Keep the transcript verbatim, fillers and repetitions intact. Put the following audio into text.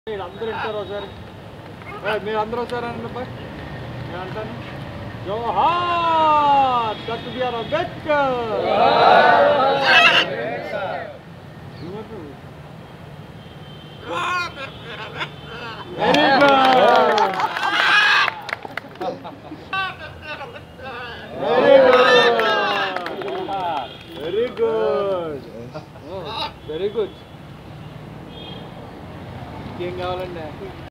అందరూ ఇంటారు ఒకసారి మీరు అందరూ ఒకసారి అనండి అబ్బాయి నేను అంటాను జోహార్ doctor BR Ambedkar very good very good very good ఏం కావాలండి